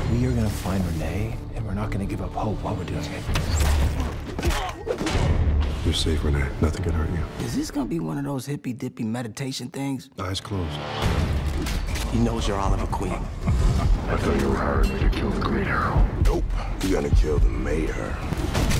We are gonna find Renee, and we're not gonna give up hope while we're doing it. You're safe, Renee. Nothing can hurt you. Is this gonna be one of those hippy-dippy meditation things? Eyes closed. He knows you're Oliver Queen. I thought you were hiring me to kill the Green Arrow. Nope. You're gonna kill the mayor.